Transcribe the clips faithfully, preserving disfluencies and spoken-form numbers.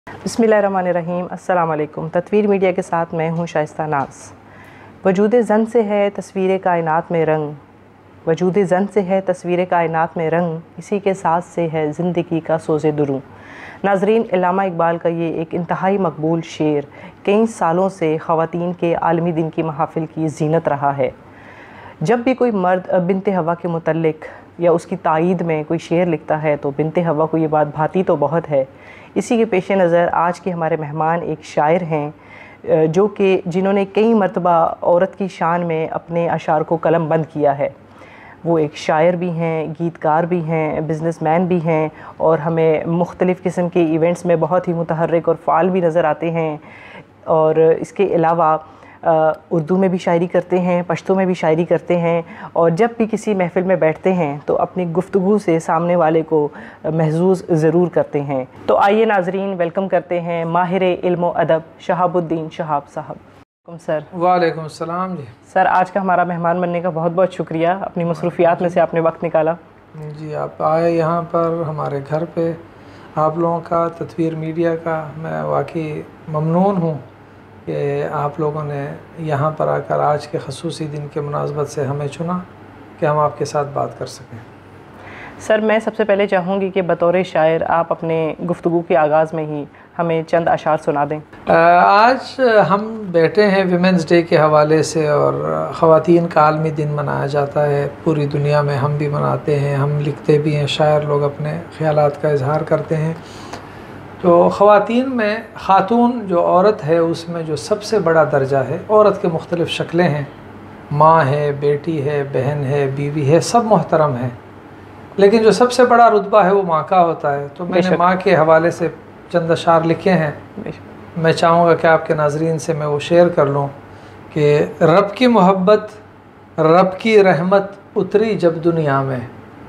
बिस्मिल्लाहिर्रहमानिर्रहीम। अस्सलाम वालेकुम। तत्वीर मीडिया के साथ मैं हूँ शाइस्ता नाज़। वजूद ज़न से है तस्वीर कायनात में रंग, वजूद ज़न से है तस्वीर कायनात में रंग, इसी के साथ से है ज़िंदगी का सोज़े दुरूं। नाज़रीन, अल्लामा इकबाल का ये एक इंतहाई मकबूल शेर कई सालों से ख़वातीन के आलमी दिन की महफ़िल की ज़ीनत रहा है। जब भी कोई मर्द बिनते हवा के मुतल्लिक़ या उसकी तायीद में कोई शेर लिखता है तो बिनते हवा को ये बात भाती तो बहुत है। इसी के पेश नज़र आज के हमारे मेहमान एक शायर हैं जो कि जिन्होंने कई मरतबा औरत की शान में अपने अशार को कलम बंद किया है। वो एक शायर भी हैं, गीतकार भी हैं, बिज़नेसमैन भी हैं और हमें मुख्तलिफ़ किस्म के इवेंट्स में बहुत ही मुतहर्रिक और फ़ाल भी नज़र आते हैं। और इसके अलावा उर्दू में भी शायरी करते हैं, पश्तो में भी शायरी करते हैं और जब भी किसी महफ़िल में बैठते हैं तो अपनी गुफ्तगू से सामने वाले को महसूस ज़रूर करते हैं। तो आइए नाज़रीन, वेलकम करते हैं माहिर इल्म व अदब शहाबुद्दीन शहाब साहब। सर वालेकुम सलाम जी। सर, आज का हमारा मेहमान बनने का बहुत बहुत शुक्रिया, अपनी मसरूफ़ियात में से आपने वक्त निकाला। जी, आप आए यहाँ पर हमारे घर पे, आप लोगों का, तत्वीर मीडिया का मैं वाकई ममनून हूँ कि आप लोगों ने यहाँ पर आकर आज के ख़ुसूसी दिन के मुनासबत से हमें चुना कि हम आपके साथ बात कर सकें। सर, मैं सबसे पहले चाहूँगी कि बतौर शायर आप अपने गुफ्तगू के आगाज़ में ही हमें चंद अशार सुना दें। आज हम बैठे हैं विमेंस डे के हवाले से और ख़वातीन का आलमी दिन मनाया जाता है पूरी दुनिया में, हम भी मनाते हैं, हम लिखते भी हैं, शायर लोग अपने ख़यालात का इजहार करते हैं। तो ख़वातीन में ख़ातून जो औरत है उसमें जो सबसे बड़ा दर्जा है, औरत के मुख्तलिफ़ शक्लें हैं, माँ है, बेटी है, बहन है, बीवी है, सब मोहतरम है, लेकिन जो सबसे बड़ा रुतबा है वो माँ का होता है। तो मैंने माँ के हवाले से चंद अशार लिखे हैं। मैं चाहूँगा कि आपके नाजरीन से मैं वो शेयर कर लूँ कि रब की मोहब्बत, रब की रहमत उतरी जब दुनिया में,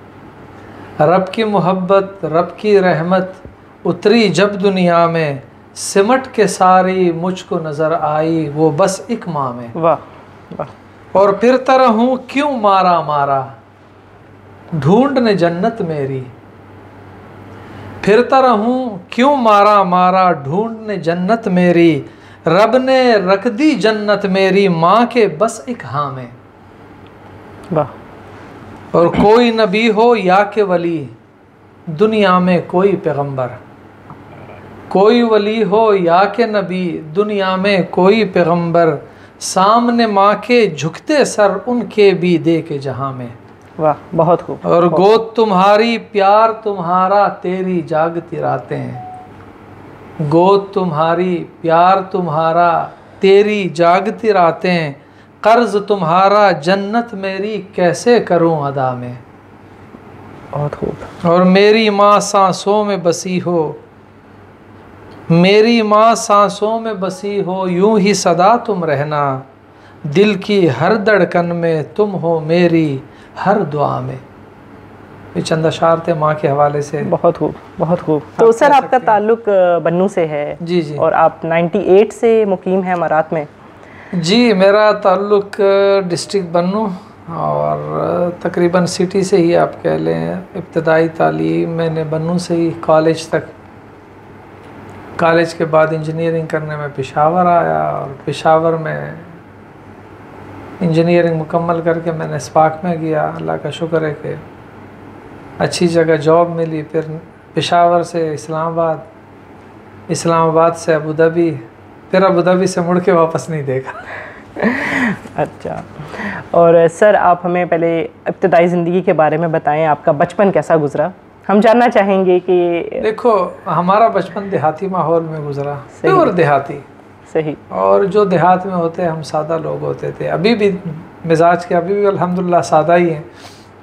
रब की मोहब्बत, रब की रहमत उतरी जब दुनिया में, सिमट के सारी मुझको नज़र आई वो बस एक माँ में। वाह वाह। और फिरता रहूँ क्यों मारा मारा, ढूंढने जन्नत मेरी, फिरता रहूँ क्यों मारा मारा, ढूंढने जन्नत मेरी, रब ने रख दी जन्नत मेरी माँ के बस एक हाँ में। वाह। और कोई नबी हो या के वली, दुनिया में कोई पैगंबर, कोई वली हो या के नबी, दुनिया में कोई पैगंबर, सामने माँ के झुकते सर उनके भी दे के जहाँ में। वाह, बहुत खूब। और गोद तुम्हारी प्यार तुम्हारा तेरी जागती रातें, गोद तुम्हारी प्यार तुम्हारा तेरी जागती रातें, कर्ज तुम्हारा जन्नत मेरी कैसे करूं अदा में। बहुत खूब। और मेरी माँ सांसों में बसी हो, मेरी माँ सांसों में बसी हो, यूं ही सदा तुम रहना, दिल की हर धड़कन में तुम हो मेरी हर दुआ में। ये चंद अशार थे माँ के हवाले से। बहुत खूब, बहुत खूब। तो सर, आपका ताल्लुक बन्नू से है? जी जी। और आप अट्ठानवे से मुकीम हैं अमारात में? जी, मेरा ताल्लुक डिस्ट्रिक्ट बन्नू और तकरीबन सिटी से ही आप कह लें। इब्तदाई तालीम मैंने बन्नू से ही, कॉलेज तक, कॉलेज के बाद इंजीनियरिंग करने में पेशावर आया और पेशावर में इंजीनियरिंग मुकम्मल करके मैंने स्पाक में गया। अल्लाह का शुक्र है कि अच्छी जगह जॉब मिली। फिर पेशावर से इस्लामाबाद, इस्लामाबाद से अबू धाबी, फिर अबू धाबी से मुड़ के वापस नहीं देखा। अच्छा। और सर, आप हमें पहले इब्तदाई ज़िंदगी के बारे में बताएं, आपका बचपन कैसा गुजरा? हम जानना चाहेंगे कि देखो, हमारा बचपन देहाती माहौल में गुजरा, प्योर देहाती। सही। और जो देहात में होते हैं, हम सादा लोग होते थे, अभी भी मिजाज के अभी भी अल्हम्दुलिल्लाह सादा ही हैं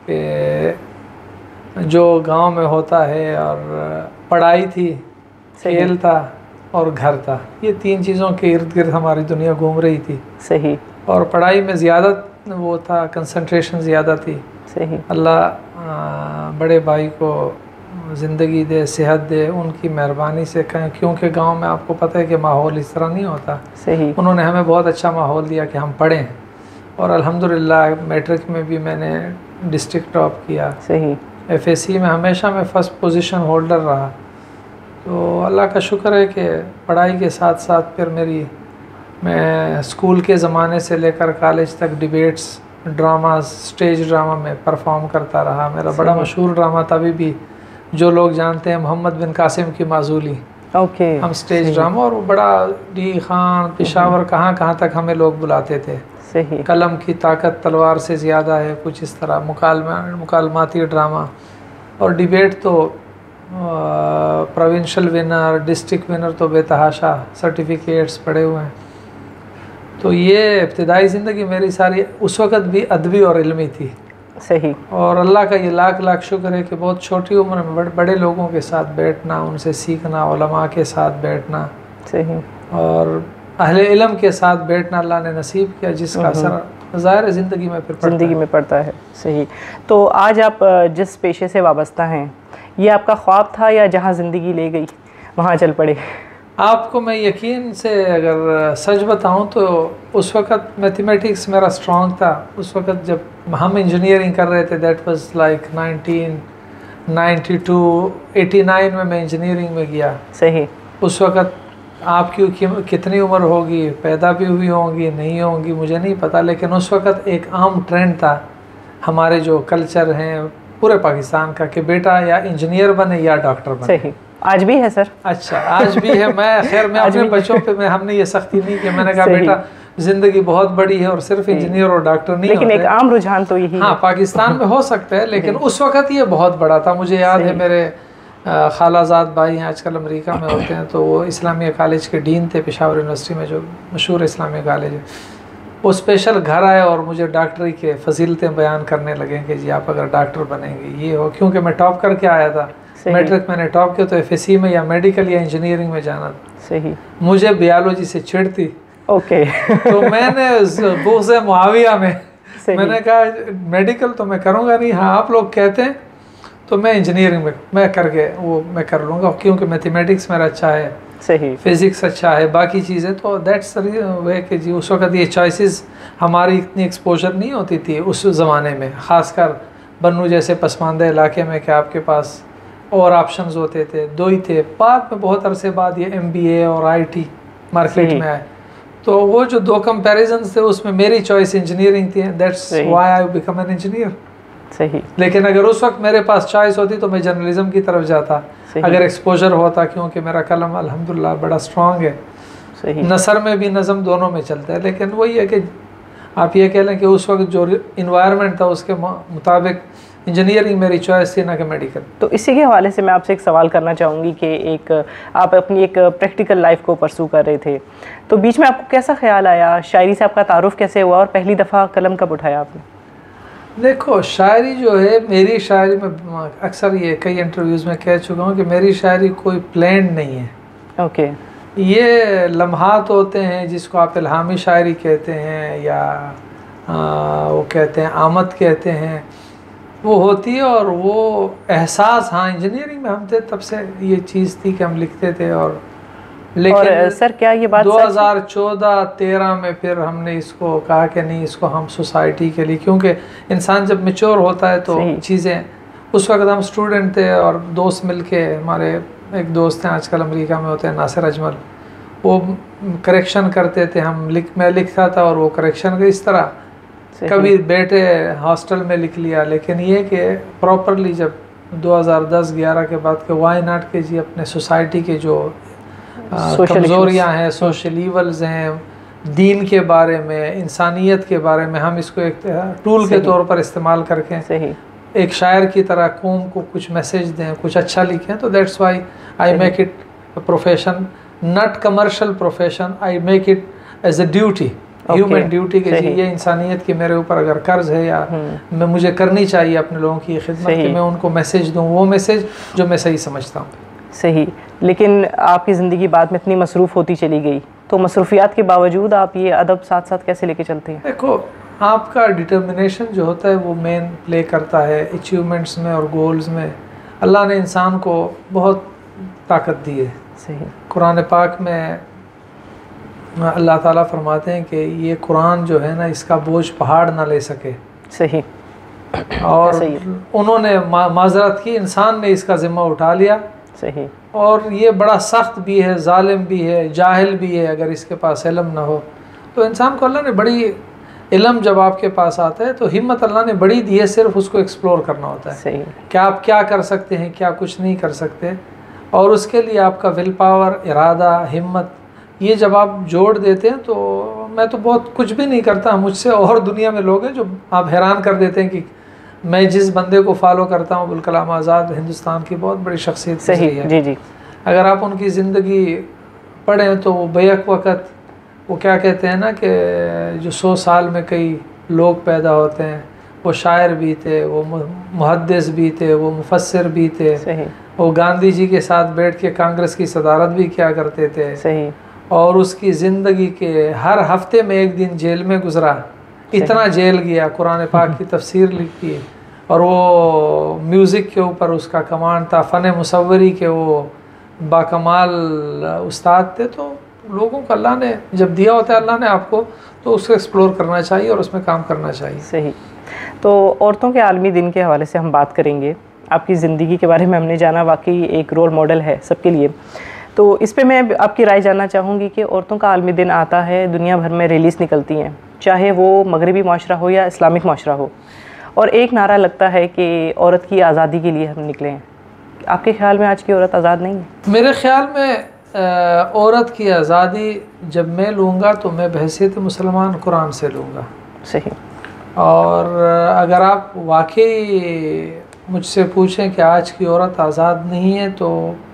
कि जो गांव में होता है। और पढ़ाई थी, खेल था और घर था, ये तीन चीज़ों के इर्द गिर्द हमारी दुनिया घूम रही थी। सही। और पढ़ाई में ज़्यादा वो था, कंसंट्रेशन ज़्यादा थी। सही। अल्लाह बड़े भाई को ज़िंदगी दे, सेहत दे, उनकी मेहरबानी से कहें, क्योंकि गांव में आपको पता है कि माहौल इस तरह नहीं होता। सही। उन्होंने हमें बहुत अच्छा माहौल दिया कि हम पढ़ें और अल्हम्दुलिल्लाह मैट्रिक में भी मैंने डिस्ट्रिक्ट टॉप किया। सही। एफएससी में हमेशा मैं फ़र्स्ट पोजीशन होल्डर रहा। तो अल्लाह का शुक्र है कि पढ़ाई के साथ साथ फिर मेरी मैं स्कूल के ज़माने से लेकर कॉलेज तक डिबेट्स, ड्रामा, स्टेज ड्रामा में परफॉर्म करता रहा। मेरा बड़ा मशहूर ड्रामा था, अभी भी जो लोग जानते हैं, मोहम्मद बिन कासिम की माजूली। ओके। हम स्टेज ड्रामा, और वो बड़ा डी खान, पेशावर, कहाँ कहाँ तक हमें लोग बुलाते थे। सही। कलम की ताकत तलवार से ज़्यादा है, कुछ इस तरह मुकालमा मुकालमाती ड्रामा। और डिबेट तो प्रोविंशियल विनर, डिस्ट्रिक्ट विनर तो बेतहाशा सर्टिफिकेट्स पड़े हुए हैं। तो ये इब्तिदाई ज़िंदगी मेरी सारी उस वक़्त भी अदबी और इल्मी थी। सही। और अल्लाह का ये लाख लाख शुक्र है कि बहुत छोटी उम्र में बड़े बड़े लोगों के साथ बैठना, उनसे सीखना, उलमा के साथ बैठना, सही, और अहले इल्म के साथ बैठना अल्लाह ने नसीब किया, जिसका असर ज़ाहिर ज़िंदगी में फिर ज़िंदगी में पड़ता है। सही। तो आज आप जिस पेशे से वाबस्ता हैं, ये आपका ख्वाब था या जहाँ ज़िंदगी ले गई वहाँ चल पड़े? आपको मैं यकीन से अगर सच बताऊं तो उस वक़्त मैथमेटिक्स मेरा स्ट्रॉन्ग था। उस वक़्त जब हम इंजीनियरिंग कर रहे थे, that was like nineteen ninety two, eighty nine में मैं इंजीनियरिंग में गया। सही। उस वक़्त आपकी कितनी उम्र होगी, पैदा भी हुई होंगी, नहीं होंगी, मुझे नहीं पता, लेकिन उस वक़्त एक आम ट्रेंड था हमारे जो कल्चर हैं पूरे पाकिस्तान का कि बेटा या इंजीनियर बने या डॉक्टर बने। सही। आज भी है सर? अच्छा, आज भी है। मैं खैर मैं अपने बच्चों पे मैं हमने ये सख्ती नहीं की, मैंने कहा बेटा ज़िंदगी बहुत बड़ी है और सिर्फ इंजीनियर और डॉक्टर नहीं लेकिन होते। एक आम रुझान तो यही हाँ, पाकिस्तान में हो सकता है, लेकिन उस वक़्त ये बहुत बड़ा था। मुझे याद है मेरे खालाजाद भाई हैं, आजकल अमेरिका में होते हैं, तो वो इस्लामिया कॉलेज के डीन थे पेशावर यूनिवर्सिटी में, जो मशहूर इस्लामिया कॉलेज है। वो स्पेशल घर आए और मुझे डॉक्टरी के फजीलतें बयान करने लगे कि जी आप अगर डॉक्टर बनेंगे ये हो, क्योंकि मैं टॉप करके आया था। मैट्रिक मैंने टॉप किया, तो एफएससी में या मेडिकल या इंजीनियरिंग में जाना था। सही। मुझे बायोलॉजी से चिढ़ थी। ओके। तो मैंने बुग़्ज़ मुआविया में मैंने कहा मेडिकल तो मैं करूँगा नहीं, हाँ आप लोग कहते हैं तो मैं इंजीनियरिंग में मैं करके वो मैं कर लूँगा, क्योंकि मैथमेटिक्स मेरा अच्छा है। सही। फिज़िक्स अच्छा है, बाकी चीज़ें तो दैट्स वे कि जी उस वक़्त ये चॉइसेस हमारी इतनी एक्सपोजर नहीं होती थी उस ज़माने में, ख़ासकर बन्नू जैसे पसमानदा इलाके में, कि आपके पास और ऑप्शंस होते थे, दो ही थे। बाद में बहुत अरसे बाद ये एमबीए और आईटी मार्केट में आए, तो वो जो दो कंपैरिजन्स थे उसमें मेरी चॉइस इंजीनियरिंग थी, that's why I become an engineer. सही। लेकिन अगर उस वक्त मेरे पास चॉइस होती तो मैं जर्नलिज्म की तरफ जाता, अगर एक्सपोजर होता, क्योंकि मेरा कलम अल्हम्दुलिल्लाह बड़ा स्ट्रॉन्ग है। सही। नसर में भी नज़म दोनों में चलता है। लेकिन वही है कि आप ये कह लें कि उस वक्त जो इन्वायरमेंट था उसके मुताबिक इंजीनियरिंग मेरी चॉइस थी, ना कि मेडिकल। तो इसी के हवाले से मैं आपसे एक सवाल करना चाहूँगी कि एक आप अपनी एक प्रैक्टिकल लाइफ को परसू कर रहे थे, तो बीच में आपको कैसा ख्याल आया, शायरी से आपका तारुफ कैसे हुआ और पहली दफ़ा कलम कब उठाया आपने? देखो, शायरी जो है, मेरी शायरी में अक्सर ये कई इंटरव्यूज़ में कह चुका हूँ कि मेरी शायरी कोई प्लान नहीं है। ओके। ये लम्हात होते हैं जिसको आप इल्हामी शायरी कहते हैं या आ, वो कहते हैं आमद कहते हैं, वो होती है। और वो एहसास, हाँ इंजीनियरिंग में हम थे तब से ये चीज़ थी कि हम लिखते थे। और लेकिन और सर क्या ये बात दो हज़ार चौदह तेरह में फिर हमने इसको कहा कि नहीं, इसको हम सोसाइटी के लिए, क्योंकि इंसान जब मैच्योर होता है तो चीज़ें, उस वक्त हम स्टूडेंट थे और दोस्त मिलके, हमारे एक दोस्त हैं आजकल अमेरिका में होते हैं, नासिर अजमल, वो करेक्शन करते थे, हम लिख मैं लिखता था और वो करेक्शन इस तरह कभी बैठे हॉस्टल में लिख लिया। लेकिन ये कि प्रॉपरली जब दो हज़ार दस ग्यारह के बाद के वाई नॉट के जी अपने सोसाइटी के जो कमज़ोरियाँ हैं, सोशल ईवल्स हैं, दीन के बारे में, इंसानियत के बारे में, हम इसको एक टूल के तौर पर इस्तेमाल करके सही एक शायर की तरह कौम को कुछ मैसेज दें, कुछ अच्छा लिखें, तो that's why I make it profession, not commercial profession, I make it as a duty, human duty के जी ये इंसानियत की मेरे ऊपर अगर कर्ज है या मैं मुझे करनी चाहिए अपने लोगों की खिदमत, कि मैं उनको मैसेज दूँ, वो मैसेज जो मैं सही समझता हूँ। सही। लेकिन आपकी ज़िंदगी बाद में इतनी मसरूफ़ होती चली गई, तो मसरूफियात के बावजूद आप ये अदब साथ साथ कैसे लेके चलते हैं? देखो, आपका डिटर्मिनेशन जो होता है वो मेन प्ले करता है अचीवमेंट्स में और गोल्स में। अल्लाह ने इंसान को बहुत ताकत दी है। सही। कुरान पाक में अल्लाह ताला फरमाते हैं कि ये कुरान जो है ना, इसका बोझ पहाड़ ना ले सके। सही। और उन्होंने मा, माजरत की, इंसान ने इसका ज़िम्मा उठा लिया सही। और ये बड़ा सख्त भी है, जालिम भी है, जाहिल भी है। अगर इसके पास इल्म ना हो तो इंसान को अल्लाह ने बड़ी, इल्म जब आपके पास आता है तो हिम्मत अल्लाह ने बड़ी दी है, सिर्फ उसको एक्सप्लोर करना होता है। सही। क्या आप क्या कर सकते हैं, क्या कुछ नहीं कर सकते, और उसके लिए आपका विल पावर, इरादा, हिम्मत, ये जब आप जोड़ देते हैं तो मैं तो बहुत कुछ भी नहीं करता, मुझसे और दुनिया में लोग हैं जो आप हैरान कर देते हैं कि मैं जिस बंदे को फॉलो करता हूँ, अबुल कलाम आज़ाद, हिंदुस्तान की बहुत बड़ी शख्सियत सही है। जी जी। अगर आप उनकी ज़िंदगी पढ़ें तो वो बेक वक़्त वो क्या कहते हैं ना कि जो सौ साल में कई लोग पैदा होते हैं, वो शायर भी थे, वो मुहद्दिस भी थे, वो मुफस्सिर भी थे। सही। वो गांधी जी के साथ बैठ के कांग्रेस की सदारत भी किया करते थे। सही। और उसकी ज़िंदगी के हर हफ्ते में एक दिन जेल में गुजरा, इतना जेल गया, कुरान पाक की तफसीर लिखी, और वो म्यूज़िक के ऊपर उसका कमांड था, फ़न मुसव्वरी के वो बाकमाल उस्ताद थे। तो लोगों को अल्लाह ने जब दिया होता है अल्लाह ने आपको, तो उसको एक्सप्लोर करना चाहिए और उसमें काम करना चाहिए। सही। तो औरतों के आलमी दिन के हवाले से हम बात करेंगे। आपकी ज़िंदगी के बारे में हमने जाना, वाकई एक रोल मॉडल है सबके लिए। तो इस पे मैं आपकी राय जानना चाहूँगी कि औरतों का आलमी दिन आता है, दुनिया भर में रैलीज़ निकलती हैं, चाहे वो मगरबी माशरा हो या इस्लामिक माशरा हो, और एक नारा लगता है कि औरत की आज़ादी के लिए हम निकले हैं। आपके ख्याल में आज की औरत आज़ाद नहीं है? मेरे ख्याल में औरत की आज़ादी जब मैं लूँगा तो मैं बहैसियत मुसलमान कुरान से लूँगा। सही। और अगर आप वाकई मुझसे पूछें कि आज की औरत आज़ाद नहीं है, तो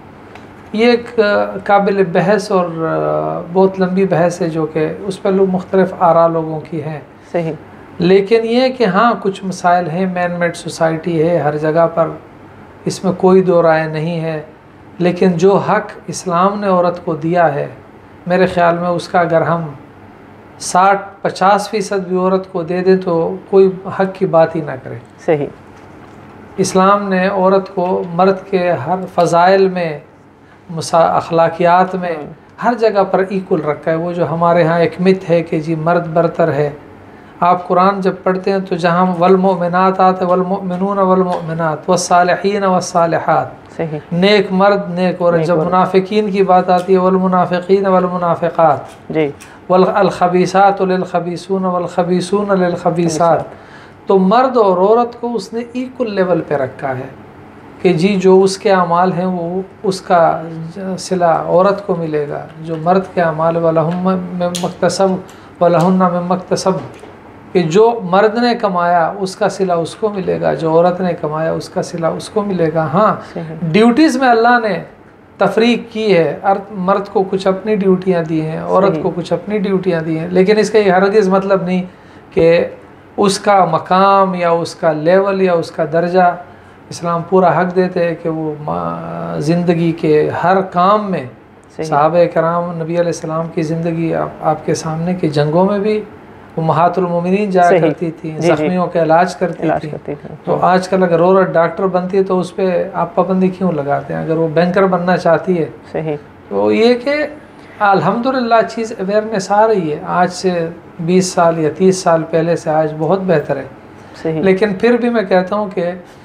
ये एक काबिल बहस और बहुत लंबी बहस है, जो कि उस पर लोग मुख्तलिफ आरा लोगों की हैं। सही। लेकिन ये कि हाँ, कुछ मसाइल हैं, मैन मेड सोसाइटी है हर जगह पर, इसमें कोई दो राय नहीं है। लेकिन जो हक़ इस्लाम ने औरत को दिया है, मेरे ख़्याल में उसका अगर हम साठ पचास फ़ीसद भी औरत को दे दें तो कोई हक़ की बात ही ना करे। सही। इस्लाम ने औरत को मर्द के हर फ़ज़ाइल में, मुसा अखलाकियात में, हर जगह पर इक्वल रखा है। वो जो हमारे यहाँ एक मिथ है कि जी मर्द बरतर है, आप कुरान जब पढ़ते हैं तो जहाँ वल मोमिनात आते, वल मोमिनून वल मोमिनात वस्सालिहीन वस्सालिहात, सही। नेक मर्द नेक औरत। जब मुनाफिकीन की बात आती है, वल मुनाफिकीन वल मुनाफिकात जी, वल अल खबीसात लिल खबीसून वल खबीसून लिल खबीसात। तो मर्द और औरत को उसने इक्वल लेवल पे रखा है कि जी जो उसके अमाल हैं वो उसका सिला औरत को मिलेगा, जो मर्द के अमाल वलहुम में मक्तसब वलहुन्ना में मक्तसब, कि जो मर्द ने कमाया उसका सिला उसको मिलेगा, जो औरत ने कमाया उसका सिला उसको मिलेगा। हाँ, ड्यूटीज़ में अल्लाह ने तफरीक की है, मर्द को कुछ अपनी ड्यूटियाँ दी हैं, औरत को कुछ अपनी ड्यूटियाँ दी हैं। लेकिन इसका ये हरगिज़ मतलब नहीं कि उसका मकाम या उसका लेवल या उसका दर्जा, इस्लाम पूरा हक़ देते हैं कि वो ज़िंदगी के हर काम में, सहाबा कराम नबी अलैहिस्सलाम की ज़िंदगी आप, आपके सामने की जंगों में भी उम्महातुल मोमिनीन जाया करती थी, ज़ख्मियों का इलाज करती थी, करती थी। तो आजकल अगर औरत डॉक्टर बनती है तो उस पर आप पाबंदी क्यों लगाते हैं? अगर वो बैंकर बनना चाहती है, सही, तो ये कि अल्हम्दुलिल्लाह चीज़ अवेयरनेस आ रही है। आज से बीस साल या तीस साल पहले से आज बहुत बेहतर है। सही। लेकिन फिर भी मैं कहता हूँ कि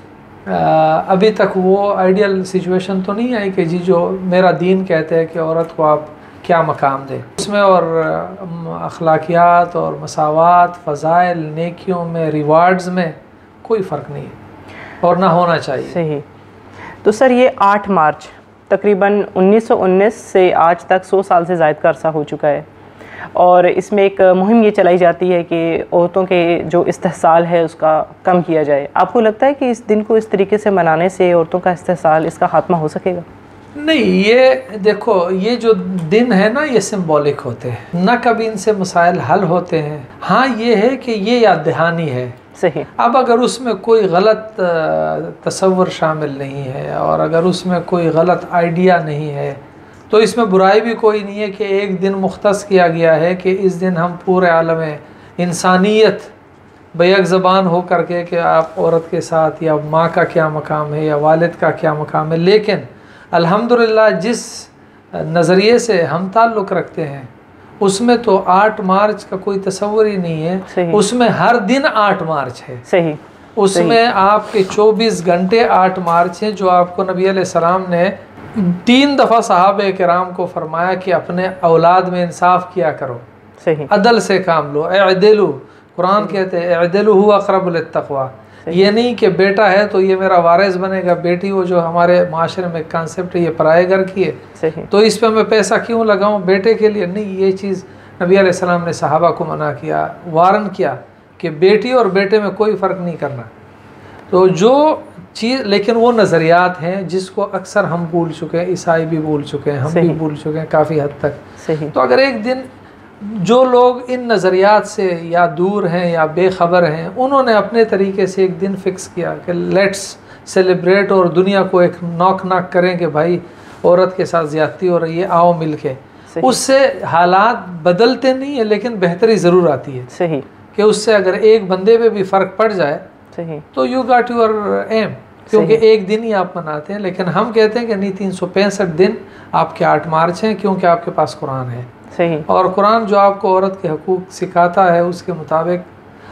अभी तक वो आइडियल सिचुएशन तो नहीं आई कि जी जो मेरा दीन कहते हैं कि औरत को आप क्या मकाम दें उसमें, और अखलाकियात और मसावात, फ़ज़ाइल, नेकियों में, रिवार्ड्स में कोई फ़र्क नहीं है और ना होना चाहिए। सही। तो सर ये आठ मार्च तकरीबन उन्नीस सौ उन्नीस से आज तक सौ साल से ज़ायद का अरसा हो चुका है, और इसमें एक मुहिम ये चलाई जाती है कि औरतों के जो इस्तेहसाल है उसका कम किया जाए। आपको लगता है कि इस दिन को इस तरीके से मनाने से औरतों का इस्तेहसाल, इसका खात्मा हो सकेगा? नहीं, ये देखो, ये जो दिन है ना, ये सिंबॉलिक होते हैं ना, कभी इनसे मसाइल हल होते हैं। हाँ, ये है कि ये याद दहानी है। सही। अब अगर उसमें कोई गलत तसव्वुर शामिल नहीं है और अगर उसमें कोई गलत आइडिया नहीं है तो इसमें बुराई भी कोई नहीं है कि एक दिन मुख्तस किया गया है कि इस दिन हम पूरे आलम इंसानियत बैक ज़बान हो करके कि आप औरत के साथ या माँ का क्या मकाम है या वालिद का क्या मकाम है। लेकिन अल्हम्दुलिल्लाह जिस नज़रिए से हम ताल्लुक़ रखते हैं उसमें तो आठ मार्च का कोई तस्वर ही नहीं है। उसमें हर दिन आठ मार्च है। सही। उसमें आपके चौबीस घंटे आठ मार्च है, जो आपको नबी अलैहिस्सलाम ने तीन दफ़ा सहाबे किराम को फरमाया कि अपने औलाद में इंसाफ किया करो, सही, अदल से काम लो, अदलू, कुरान कहते हैं अदलू हुवा अक़रबु लित्तक़वा। ये नहीं कि बेटा है तो ये मेरा वारिस बनेगा, बेटी वो जो हमारे माशरे में कॉन्सेप्ट है ये पराए घर की है, सही, तो इस पे मैं पैसा क्यों लगाऊं बेटे के लिए। नहीं, ये चीज़ नबी अलैहिस्सलाम ने सहाबा को मना किया, वारन किया कि बेटी और बेटे में कोई फ़र्क नहीं करना। तो जो चीज़, लेकिन वो नज़रियात हैं जिसको अक्सर हम भूल चुके हैं, ईसाई भी भूल चुके हैं, हम भी भूल चुके हैं काफ़ी हद तक। सही। तो अगर एक दिन जो लोग इन नज़रियात से या दूर हैं या बेखबर हैं, उन्होंने अपने तरीके से एक दिन फ़िक्स किया कि लेट्स सेलिब्रेट और दुनिया को एक नॉक नाक करें कि भाई औरत के साथ ज़्यादती हो रही है, आओ मिल के, उससे हालात बदलते नहीं है लेकिन बेहतरी ज़रूर आती है। सही, कि उससे अगर एक बंदे पे भी फ़र्क पड़ जाए सही, तो यू गॉट योर एम, क्योंकि एक दिन ही आप मनाते हैं, लेकिन हम कहते हैं कि नहीं, तीन सौ पैंसठ दिन आपके आठ मार्च हैं क्योंकि आपके पास कुरान है। सही। और कुरान जो आपको औरत के हकूक़ सिखाता है उसके मुताबिक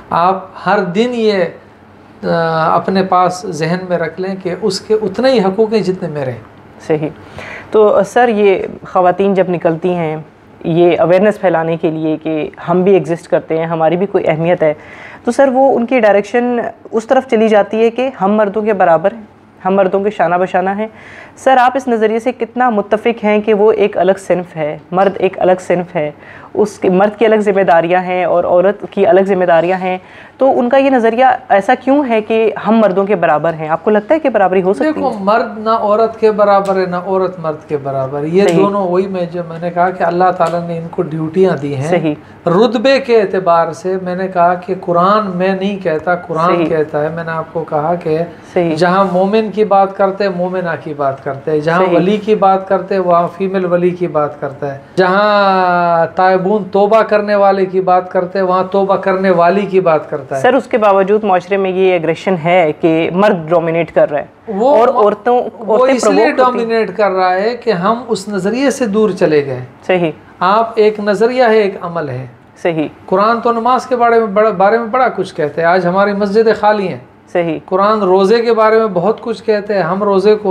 आप हर दिन ये आ, अपने पास जहन में रख लें कि उसके उतने ही हकूक़ हैं जितने मेरे हैं। सही। तो सर ये ख़वातीन जब निकलती हैं ये अवेयरनेस फैलाने के लिए कि हम भी एग्जिस्ट करते हैं, हमारी भी कोई अहमियत है, तो सर वो उनकी डायरेक्शन उस तरफ चली जाती है कि हम मर्दों के बराबर हैं, हम मर्दों के शाना बशाना हैं। सर आप इस नज़रिए से कितना मुत्तफ़िक हैं कि वो एक अलग सिन्फ है, मर्द एक अलग सिन्फ है, उसके मर्द की अलग ज़िम्मेदारियां हैं और औरत की अलग ज़िम्मेदारियां हैं, तो उनका ये नज़रिया ऐसा क्यों है कि हम मर्दों के बराबर हैं? आपको लगता है कि बराबरी हो सकती है? देखो, मर्द ना औरत के बराबर है ना औरत मर्द के बराबर, ये दोनों, वही मैं जो मैंने कहा कि अल्लाह ताला ने इनको ड्यूटियां दी हैं। सही। रुतबे के एतबार से मैंने कहा कि कुरान, मैं नहीं कहता, कुरान कहता है। मैंने आपको कहा कि जहाँ मोमिन की बात करते हैं मोमिना की बात करते हैं, जहाँ वली की बात करते हैं वहाँ फीमेल वली की बात करता है, जहाँ तायबून तोबा करने वाले की बात करते हैं वहाँ तोबा करने वाली की बात करता है। सर उसके बावजूद माशरे में ये एग्रेशन है कि मर्द डोमिनेट कर रहा है, वो और औरतों वो इसलिए डोमिनेट कर रहा है कि हम उस नज़रिए से दूर चले गए। सही। आप, एक नज़रिया है, एक अमल है। सही। कुरान तो नमाज के बारे में बड़ा बारे में बड़ा कुछ कहते हैं, आज हमारी मस्जिदें खाली हैं। सही। कुरान रोज़े के बारे में बहुत कुछ कहते हैं। हम रोज़े को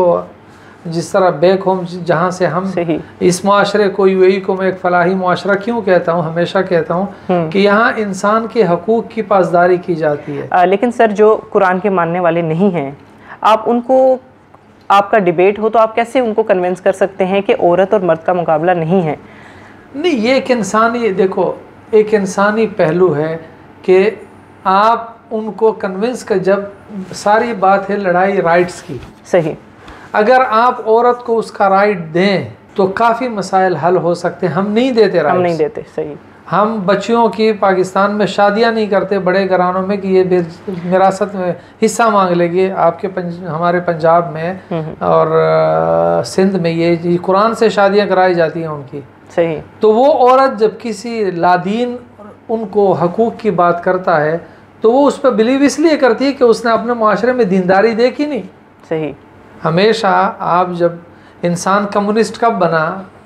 जिस तरह बैक होम, जहाँ से हम इस माशरे को, यूएई को मैं एक फलाही माशरा क्यों कहता हूँ, हमेशा कहता हूँ कि यहाँ इंसान के हकूक़ की पासदारी की जाती है। आ, लेकिन सर जो कुरान के मानने वाले नहीं हैं, आप उनको, आपका डिबेट हो तो आप कैसे उनको कन्विंस कर सकते हैं कि औरत और मर्द का मुकाबला नहीं है? नहीं, ये एक इंसानी, देखो एक इंसानी पहलू है कि आप उनको कन्विंस कर, जब सारी बात है लड़ाई राइट्स की। सही। अगर आप औरत को उसका राइट दें तो काफ़ी मसाइल हल हो सकते हैं। हम नहीं देते राइट्स, हम नहीं देते। सही। हम बच्चियों की पाकिस्तान में शादियां नहीं करते बड़े घरानों में कि ये विरासत में हिस्सा मांग लेगी। आपके पंज, हमारे पंजाब में और आ, सिंध में ये कुरान से शादियां कराई जाती हैं उनकी। सही। तो वो औरत जब किसी लादीन उनको हकूक़ की बात करता है तो वो उस पर बिलीव इसलिए करती है कि उसने अपने माशरे में दीनदारी देखी नहीं। सही। हमेशा आप, जब इंसान कम्युनिस्ट कब बना,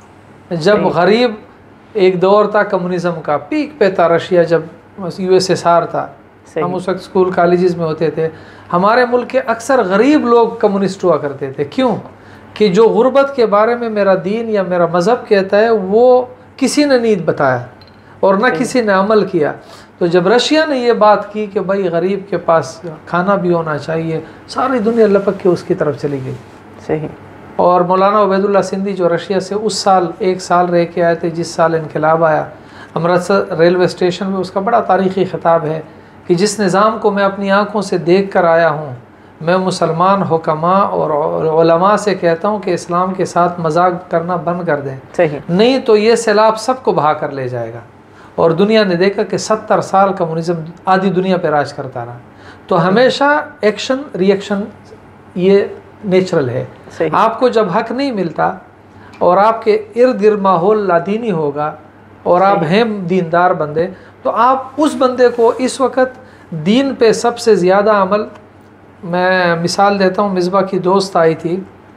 जब गरीब, एक दौर था कम्युनिज्म का, पीक पे था रशिया, जब यूएसएसआर था, हम उस वक्त स्कूल कॉलेजेस में होते थे। हमारे मुल्क के अक्सर गरीब लोग कम्युनिस्ट हुआ करते थे। क्यों? कि जो गुर्बत के बारे में मेरा दीन या मेरा मज़हब कहता है वो किसी ने नहीं बताया और न किसी ने अमल किया। तो जब रशिया ने ये बात की कि भाई गरीब के पास खाना भी होना चाहिए, सारी दुनिया लपक के उसकी तरफ चली गई। सही। और मौलाना उबैदुल्लाह सिंधी जो रशिया से उस साल एक साल रह के आए थे, जिस साल इनकलाब आया, अमृतसर रेलवे स्टेशन में उसका बड़ा तारीख़ी ख़िताब है कि जिस निज़ाम को मैं अपनी आँखों से देख कर आया हूँ, मैं मुसलमान हुक्मा और उलमा से कहता हूँ कि इस्लाम के साथ मजाक करना बंद कर दें। सही। नहीं तो ये सैलाब सबको बहा कर ले जाएगा। और दुनिया ने देखा कि सत्तर साल कम्युनिज़्म आधी दुनिया पर राज करता रहा। तो हमेशा एक्शन रिएक्शन ये नेचुरल है। आपको जब हक नहीं मिलता और आपके इर्द गिर्द माहौल लादीनी होगा और आप हैं दीनदार बंदे, तो आप उस बंदे को इस वक्त दीन पे सबसे ज़्यादा अमल, मैं मिसाल देता हूँ, मिसबा की दोस्त आई थी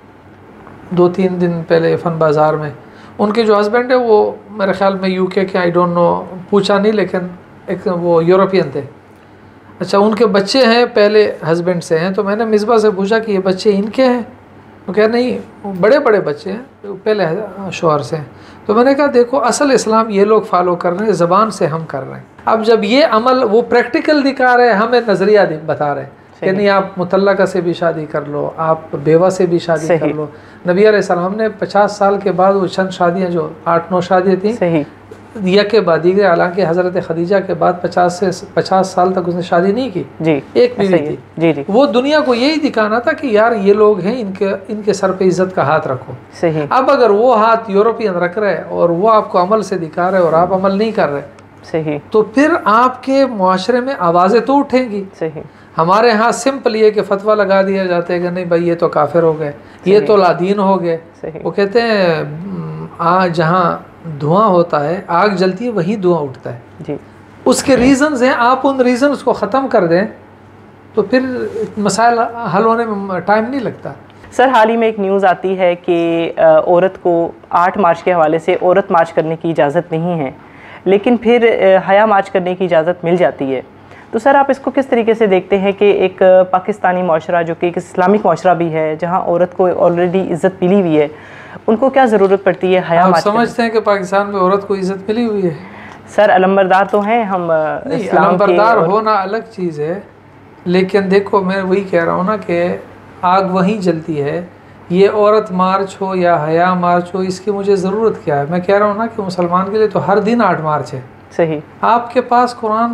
दो तीन दिन पहले फन बाज़ार में, उनके जो हस्बैंड है वो मेरे ख्याल में यूके के, आई डोंट नो, पूछा नहीं, लेकिन एक वो यूरोपियन थे। अच्छा, उनके बच्चे हैं, पहले हस्बैंड से हैं। तो मैंने मिसबा से पूछा कि ये बच्चे इनके हैं? वो कह नहीं बड़े बड़े बच्चे हैं पहले शौहर से। तो मैंने कहा देखो असल इस्लाम ये लोग फॉलो कर रहे हैं, ज़बान से हम कर रहे हैं। अब जब ये अमल वो प्रैक्टिकल दिखा रहे हैं, हमें नज़रिया बता रहे हैं कि नहीं आप मुतल्लका से भी शादी कर लो, आप बेवा से भी शादी कर लो। नबी अलैहिस्सलाम ने पचास साल के बाद वो चंद शादियाँ जो आठ नौ शादियाँ थी दिया के बाद दी गई, हालांकि हज़रत खदीजा के बाद पचास से पचास साल तक उसने शादी नहीं की जी, एक बीवी थी जी जी। वो दुनिया को यही दिखाना था कि यार ये लोग हैं, इनके इनके सर पे इज्जत का हाथ रखो। सही। अब अगर वो हाथ यूरोपियन रख रहे और वो आपको अमल से दिखा रहे और आप अमल नहीं कर रहे, सही, तो फिर आपके मुआशरे में आवाज़ें तो उठेंगी। सही। हमारे यहाँ सिंपल ये कि फतवा लगा दिया जाता है कि नहीं भाई ये तो काफिर हो गए, ये तो लादीन हो गए। वो कहते हैं आ जहाँ धुआं होता है, आग जलती है, वही धुआं उठता है जी। उसके रीजंस हैं, आप उन रीजंस को ख़त्म कर दें तो फिर मसाइल हल होने में टाइम नहीं लगता। सर हाल ही में एक न्यूज़ आती है कि औरत को आठ मार्च के हवाले से औरत मार्च करने की इजाज़त नहीं है, लेकिन फिर हया मार्च करने की इजाज़त मिल जाती है। तो सर आप इसको किस तरीके से देखते हैं कि एक पाकिस्तानी माशरा जो कि एक इस्लामिक माशरा भी है, जहाँ औरत को ऑलरेडी इज़्ज़त मिली हुई है, उनको क्या ज़रूरत पड़ती है हया मार्च? समझते हैं कि पाकिस्तान में औरत को इज़्ज़त मिली हुई है? सर अलमबरदार तो हैं हम, अलमबरदार और... होना अलग चीज़ है, लेकिन देखो मैं वही कह रहा हूँ ना कि आग वहीं जलती है। ये औरत मार्च हो या हया मार्च हो, इसकी मुझे ज़रूरत क्या है? मैं कह रहा हूँ ना कि मुसलमान के लिए तो हर दिन आठ मार्च है। सही। आपके पास कुरान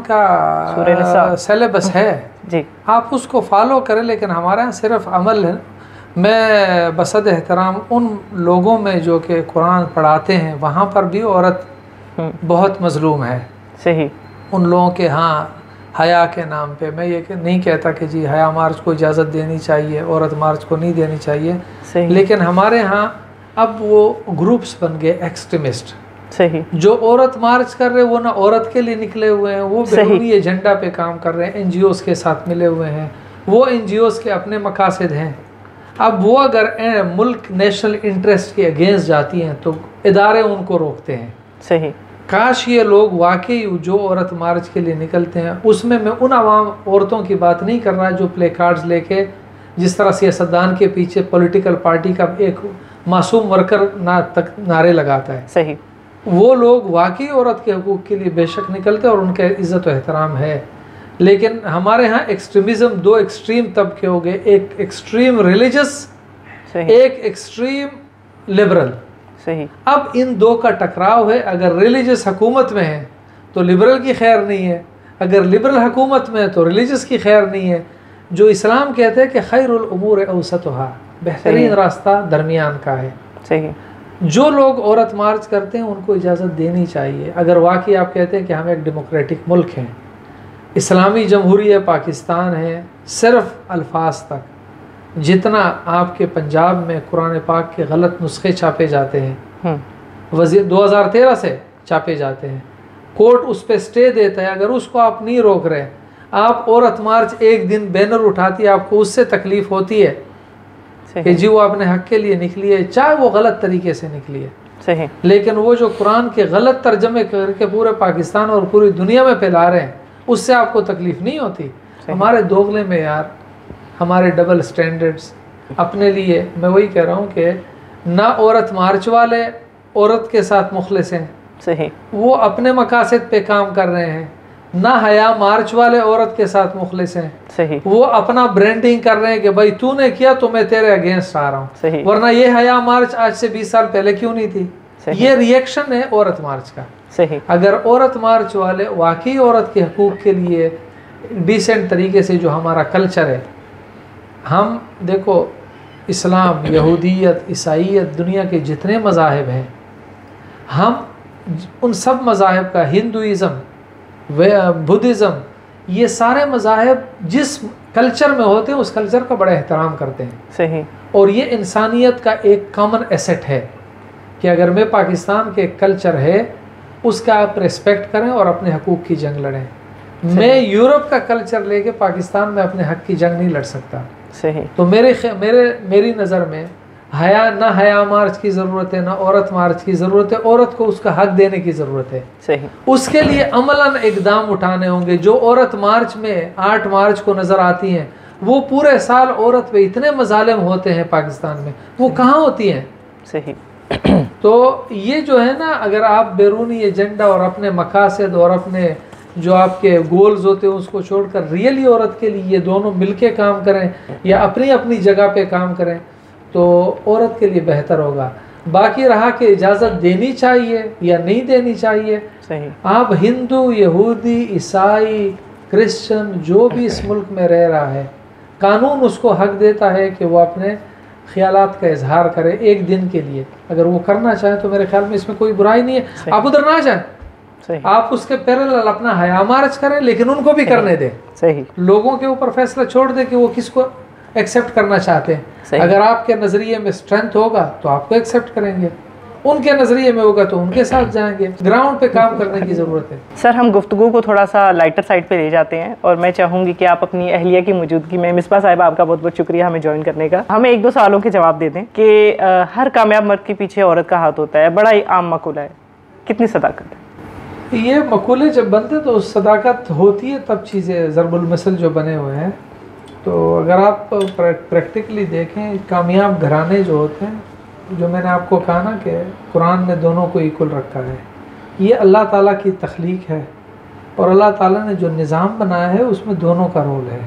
का सिलेबस है जी, आप उसको फॉलो करें, लेकिन हमारे यहाँ सिर्फ अमल है। मैं बसद एहतराम उन लोगों में जो कि कुरान पढ़ाते हैं, वहाँ पर भी औरत बहुत मजलूम है। सही। उन लोगों के यहाँ हया के नाम पे, मैं ये नहीं कहता कि जी हया मार्च को इजाज़त देनी चाहिए, औरत मार्च को नहीं देनी चाहिए, लेकिन हमारे यहाँ अब वो ग्रुप्स बन गए एक्सट्रीमिस्ट। सही। जो औरत मार्च कर रहे हैं वो ना औरत के लिए निकले हुए हैं, वो बेरूनी एजेंडा पे काम कर रहे हैं, एनजीओस के साथ मिले हुए हैं, वो एनजीओस के अपने मकासद हैं। अब वो अगर मुल्क नेशनल इंटरेस्ट के अगेंस्ट जाती हैं तो इदारे उनको रोकते हैं। सही। काश ये लोग वाकई जो औरत मार्च के लिए निकलते हैं, उसमें मैं उन आवाम औरतों की बात नहीं कर रहा जो प्ले कार्ड्स लेके जिस तरह सियासतदान के पीछे पॉलिटिकल पार्टी का एक मासूम वर्कर ना तक नारे लगाता है। सही। वो लोग वाकई औरत के हकूक़ के लिए बेशक निकलते और उनका इज़्ज़त व एहतराम है, लेकिन हमारे यहाँ एक्सट्रीमिज़म दो एक्सट्रीम तबके हो गए, एक एक्सट्रीम रिलीजियस, एक एक्सट्रीम लिबरल। सही। अब इन दो का टकराव है। अगर रिलीजियस हुकूमत में है तो लिबरल की खैर नहीं है, अगर लिबरल हुकूमत में है तो रिलीजियस की खैर नहीं है। जो इस्लाम कहते हैं कि खैरुल उमूर औसतुहा, बेहतरीन रास्ता दरमियान का है। सही। जो लोग औरत मार्च करते हैं उनको इजाज़त देनी चाहिए। अगर वाकई आप कहते हैं कि हम एक डेमोक्रेटिक मुल्क हैं, इस्लामी जमहूरियत पाकिस्तान है, सिर्फ अल्फाज तक, जितना आपके पंजाब में कुरान पाक के गलत नुस्खे छापे जाते हैं, वज़ीर दो हज़ार तेरह से छापे जाते हैं, कोर्ट उस पर स्टे देता है, अगर उसको आप नहीं रोक रहे, आप औरत मार्च एक दिन बैनर उठाती है, आपको उससे तकलीफ़ होती है कि जी वो अपने हक के लिए निकली है, चाहे वो गलत तरीके से निकली है। सही। लेकिन वो जो कुरान के गलत तर्जमे करके पूरे पाकिस्तान और पूरी दुनिया में फैला रहे हैं, उससे आपको तकलीफ़ नहीं होती। हमारे दोगले में यार, हमारे डबल स्टैंडर्ड्स अपने लिए, मैं वही कह रहा हूँ कि ना औरत मार्च वाले औरत के साथ मुखलिस हैं। सही। वो अपने मकासद पे काम कर रहे हैं, ना हया मार्च वाले औरत के साथ मुखलिस हैं। सही। वो अपना ब्रांडिंग कर रहे हैं कि भाई तूने किया तो मैं तेरे अगेंस्ट आ रहा हूँ। सही। वरना ये हया मार्च आज से बीस साल पहले क्यों नहीं थी? सही। ये रिएक्शन है औरत मार्च का। सही। अगर औरत मार्च वाले वाकई औरत के हकूक़ के लिए डिसेंट तरीके से, जो हमारा कल्चर है, हम देखो इस्लाम, यहूदियत, ईसाईयत, दुनिया के जितने मज़ाहिब हैं, हम उन सब मज़ाहिब का, हिंदुइज़म, बुद्धिज़्म, ये सारे मज़ाहिब जिस कल्चर में होते हैं उस कल्चर का बड़ा एहतराम करते हैं। सही। और ये इंसानियत का एक कॉमन एसेट है कि अगर मैं पाकिस्तान के कल्चर है उसका आप रिस्पेक्ट करें और अपने हकूक़ की जंग लड़ें। मैं यूरोप का कल्चर लेके पाकिस्तान में अपने हक की जंग नहीं लड़ सकता। सही। तो मेरे मेरे मेरी नज़र में हया ना हया मार्च की ज़रूरत है, ना औरत मार्च की ज़रूरत है। औरत को उसका हक देने की ज़रूरत है। सही। उसके लिए अमलन इकदाम उठाने होंगे। जो औरत मार्च में आठ मार्च को नज़र आती हैं वो पूरे साल औरत पे इतने मजालिम होते हैं पाकिस्तान में, वो कहाँ होती हैं? सही। तो ये जो है ना, अगर आप बैरूनी एजेंडा और अपने मकासद और अपने जो आपके गोल्स होते हैं उसको छोड़कर रियली औरत के लिए ये दोनों मिलके काम करें या अपनी अपनी जगह पे काम करें तो औरत के लिए बेहतर होगा। बाकी रहा कि इजाज़त देनी चाहिए या नहीं देनी चाहिए, सही। आप हिंदू, यहूदी, ईसाई, क्रिश्चियन जो भी इस मुल्क में रह रहा है, कानून उसको हक देता है कि वो अपने ख्यालात का इजहार करे एक दिन के लिए। अगर वो करना चाहे तो मेरे ख्याल में इसमें कोई बुराई नहीं है। आप उधर ना जाए, आप उसके पैरेलल अपना हया मार्च करें, लेकिन उनको भी करने दें। सही। लोगों के ऊपर फैसला छोड़ दे कि वो किसको एक्सेप्ट करना चाहते हैं। अगर आपके नज़रिए में स्ट्रेंथ होगा तो आपको एक्सेप्ट करेंगे, उनके नज़रिए में होगा तो उनके साथ जाएंगे। ग्राउंड पे काम करने की ज़रूरत है। सर, हम गुफ्तगू को थोड़ा सा लाइटर साइड पे ले जाते हैं और मैं चाहूँगी कि आप अपनी अहलिया की मौजूदगी में, मिसबा साहिबा आपका बहुत बहुत शुक्रिया हमें ज्वाइन करने का। हमें एक दो सवालों के जवाब दे दें कि हर कामयाब मर्द के पीछे औरत का हाथ होता है, बड़ा ही आम मकूला है, कितनी सदाकत है? ये मकूले जब बनते तो सदाकत होती है तब चीज़ें ज़रबुल मसल जो बने हुए हैं। तो अगर आप प्रैक्टिकली देखें, कामयाब घराने जो होते हैं, जो मैंने आपको कहा ना कि कुरान ने दोनों को इक्वल रखा है, ये अल्लाह ताला की तख्लीक है और अल्लाह ताला ने जो निज़ाम बनाया है उसमें दोनों का रोल है।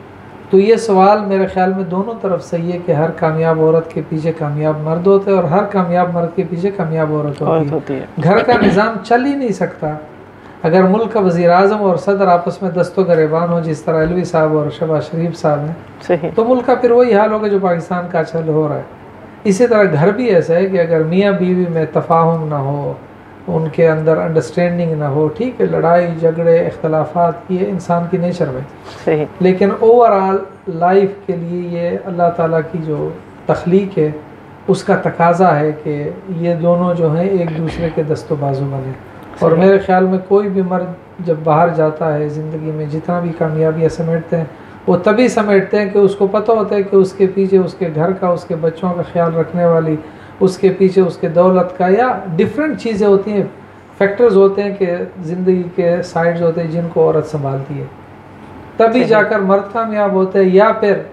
तो ये सवाल मेरे ख्याल में दोनों तरफ सही है कि हर कामयाब औरत के पीछे कामयाब मर्द होते हैं और हर कामयाब मर्द के पीछे कामयाब औरत होती, होती है। घर का निज़ाम चल ही नहीं सकता अगर मुल्क का वज़ीर आज़म और सदर आपस में दस्तो गरेबान हो, जिस तरह अलवी साहब और शहबाज शरीफ साहब हैं, तो मुल्क का फिर वही हाल होगा जो पाकिस्तान का आजकल हो रहा है। इसी तरह घर भी ऐसा है कि अगर मियाँ बीवी में तफाहुम ना हो, उनके अंदर अंडरस्टैंडिंग ना हो, ठीक है, लड़ाई झगड़े इख्तलाफात ये इंसान की नेचर में सही, लेकिन ओवरऑल लाइफ के लिए ये अल्लाह ताला की जो तख्लीक है उसका तकाजा है कि ये दोनों जो हैं एक दूसरे के दस्तो बाजू बने। और मेरे ख्याल में कोई भी मर्द जब बाहर जाता है ज़िंदगी में, जितना भी कामयाबियाँ समेटते हैं वो तभी समेटते हैं कि उसको पता होता है कि उसके पीछे उसके घर का, उसके बच्चों का ख्याल रखने वाली, उसके पीछे उसके दौलत का या डिफरेंट चीज़ें होती हैं, फैक्टर्स होते हैं कि ज़िंदगी के साइड्स होते हैं जिनको औरत संभालती है, तभी जाकर मर्द कामयाब होते हैं। या फिर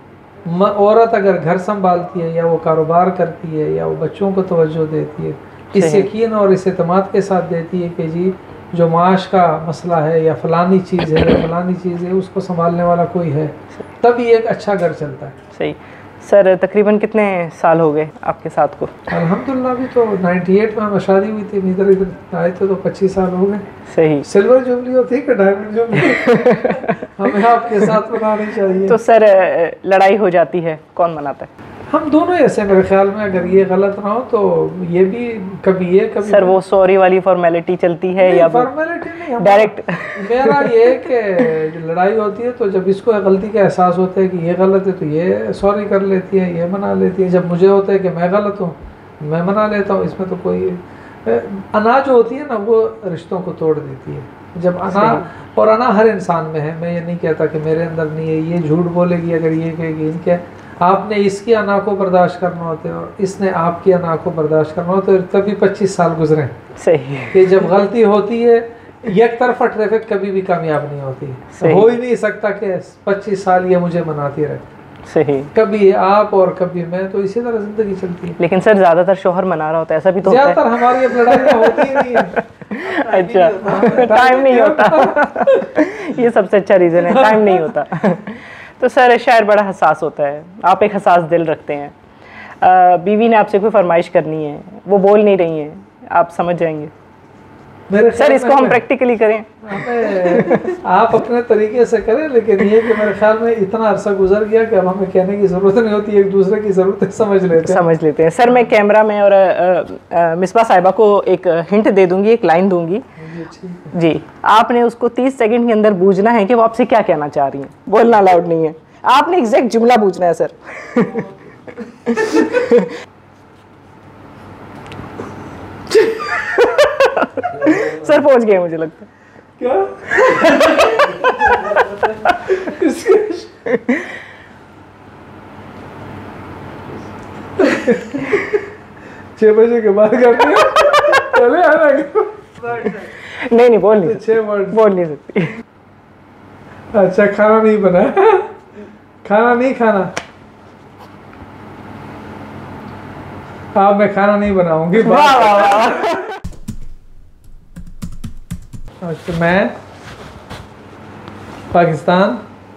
औरत अगर घर संभालती है या वो कारोबार करती है या वो बच्चों को तवज्जो देती है, इस यकीन और इस एतमाद के साथ देती है कि जी जो माश का मसला है या फलानी चीज़ है या फलानी चीज़ है उसको संभालने वाला कोई है, तभी एक अच्छा घर चलता है। सही। सर, तकरीबन कितने साल हो गए आपके साथ को? अल्हम्दुलिल्लाह अभी तो अट्ठानवे में हमें शादी हुई थी, इधर इधर आए थे तो पच्चीस साल हो गए। सही। सिल्वर जुबली होती है कि डायमंड जुबली हमें आपके साथ मनानी चाहिए। तो सर, लड़ाई हो जाती है, कौन मनाता है? हम दोनों ऐसे, मेरे ख्याल में अगर ये गलत ना हो तो ये भी कभी ये कभी सर वो सॉरी वाली फॉर्मेलिटी चलती है या फॉर्मेलिटी नहीं, डायरेक्ट? मेरा ये कि लड़ाई होती है तो जब इसको गलती का एहसास होता है कि ये गलत है तो ये सॉरी कर लेती है, ये मना लेती है। जब मुझे होता है कि मैं गलत हूँ मैं मना लेता हूँ। इसमें तो कोई अना जो होती है ना वो रिश्तों को तोड़ देती है। जब अना, और अना हर इंसान में है, मैं ये नहीं कहता कि मेरे अंदर नहीं है, ये झूठ बोलेगी अगर ये कहेगी इनके, आपने इसकी अना को बर्दाश्त करना होता है और इसने आपकी अना को बर्दाश्त करना होता है, तभी पच्चीस साल गुजरे। सही है कि जब गलती होती है एक तरफा ट्रैफिक कभी भी कामयाब नहीं होती, हो ही नहीं सकता कि पच्चीस साल ये मुझे मनाती रहे। सही। कभी आप और कभी मैं, तो इसी तरह जिंदगी चलती है। लेकिन सर ज्यादातर शोहर मना रहा होता है, ऐसा भी तो ज्यादातर हमारी अब लड़ाइयाँ होती ही नहीं है। अच्छा, टाइम नहीं होता ये सबसे अच्छा रीज़न है, टाइम नहीं होता। तो सर, शायर बड़ा हसास होता है, आप एक हसास दिल रखते हैं, बीवी ने आपसे कोई फरमाइश करनी है, वो बोल नहीं रही है, आप समझ जाएंगे? सर इसको हम प्रैक्टिकली करें? आप अपने तरीके से करें, लेकिन ये कि मेरे ख्याल में इतना अरसा गुजर गया कि अब हमें कहने की ज़रूरत नहीं होती, एक दूसरे की ज़रूरत समझ लेते हैं समझ लेते हैं। सर, मैं कैमरा में और मिसबा साहिबा को एक हिंट दे दूंगी, एक लाइन दूंगी जी, आपने उसको तीस सेकंड के अंदर बूझना है कि वो आपसे क्या कहना चाह रही हैं, बोलना अलाउड नहीं है, आपने एग्जैक्ट जुमला बूझना है सर। सर पहुंच गए मुझे लगता है। क्या? छह बजे के बाद करते हैं? चले आना। नहीं नहीं बोल नहीं, छह वर्ड बोल नहीं सकती। अच्छा, खाना नहीं बना? खाना नहीं खाना? आप मैं खाना नहीं बनाऊंगी। वाह वाह वाह। अच्छा, मैं पाकिस्तान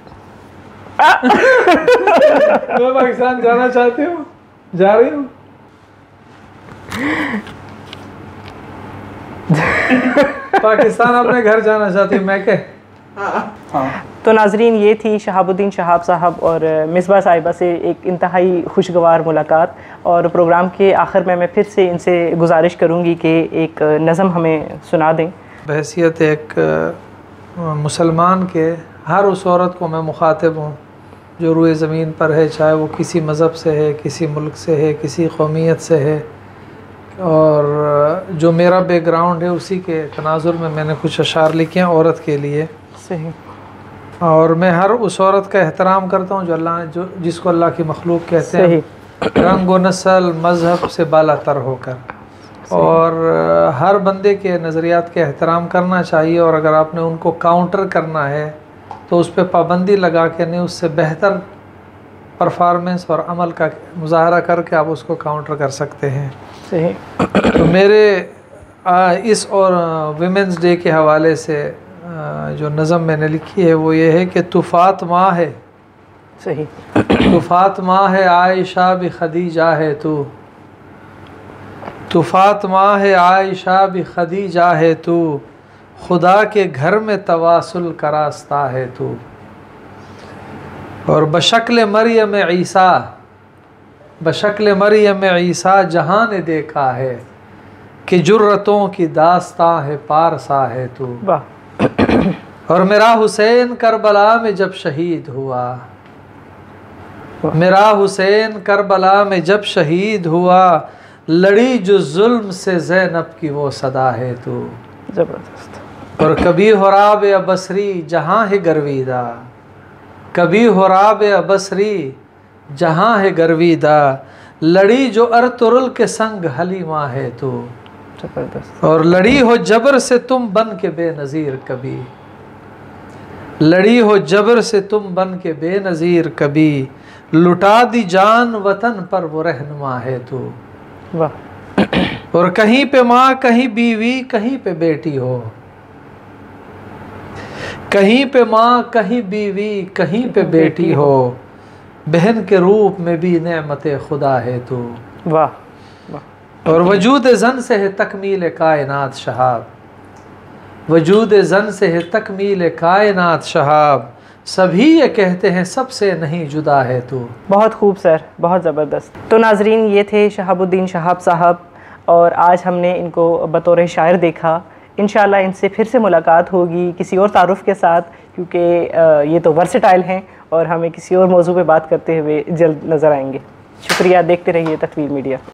मैं पाकिस्तान जाना चाहती हूँ, जा रही हूँ। पाकिस्तान अपने घर जाना चाहती हूँ, मैं क्या? तो नाजरीन, ये थी शहाबुद्दीन शहाब साहब और मिसबा साहिबा से एक इंतहाई खुशगवार मुलाकात। और प्रोग्राम के आखिर में मैं फिर से इनसे गुजारिश करूँगी कि एक नज़म हमें सुना दें। बहैसियत एक मुसलमान के हर उस औरत को मैं मुखातिब हूँ जो रूए ज़मीन पर है, चाहे वो किसी मज़हब से है, किसी मुल्क से है, किसी कौमियत से है। और जो मेरा बैकग्राउंड है उसी के तनाजुर में मैंने कुछ अशार लिखे हैं औरत के लिए। सही। और मैं हर उस औरत का एहतराम करता हूँ जो अल्लाह ने जो जिसको अल्लाह की मखलूक कहते हैं, रंग व नस्ल मज़हब से बालातर होकर। और हर बंदे के नज़रियात के एहतराम करना चाहिए, और अगर आपने उनको काउंटर करना है तो उस पर पाबंदी लगा के नहीं, उससे बेहतर परफॉर्मेंस और अमल का मुजाहरा करके आप उसको काउंटर कर सकते हैं। सही। तो मेरे आ, इस और विमेंस डे के हवाले से आ, जो नज़म मैंने लिखी है वो ये है कि तू फातिमा है। सही। तू फातिमा है, आयशा भी खदीजा है तू। तू फातिमा है, आयशा भी खदीजा है तू। खुदा के घर में तवासुल का रास्ता है तू। और बशक्ल मरियम ईसा, बशक्ल मरियम ईसा जहाँ ने देखा है कि जुर्रतों की दास्तां है पारसा है तू। वाह। और मेरा हुसैन करबला में जब शहीद हुआ, मेरा हुसैन करबला में जब शहीद हुआ, लड़ी जो जुल्म से ज़ैनब की वो सदा है तू। ज़बरदस्त। और कभी हुराब अबसरी जहाँ है गर्विदा, कभी हुराब अबसरी जहाँ है गर्विदा, लड़ी जो अर्तुरुल के संग हलीमा है तू। ज़बरदस्त। और लड़ी हो जबर से तुम बन के बेनज़ीर कभी, लड़ी हो जबर से तुम बन के बेनज़ीर कभी, लुटा दी जान वतन पर वो रहनुमा है तू। वाह। और कहीं पे माँ, कहीं बीवी, कहीं पे बेटी हो, कहीं पे माँ, कहीं बीवी, कहीं पे बेटी हो, बहन के रूप में भी नेमत खुदा है तू। वाह वाह। और वजूद जन से है तकमील कायनात शहाब, वजूद जन से है तकमील कायनात शहाब, सभी ये कहते हैं सबसे नहीं जुदा है तू। बहुत खूब सर, बहुत ज़बरदस्त। तो नाजरीन, ये थे शहाबुद्दीन शहाब साहब, और आज हमने इनको बतौर शायर देखा। इंशाल्लाह इनसे फिर से मुलाकात होगी किसी और तारुफ़ के साथ, क्योंकि ये तो वर्सेटाइल हैं और हमें किसी और मौजू पे बात करते हुए जल्द नज़र आएंगे। शुक्रिया, देखते रहिए तस्वीर मीडिया।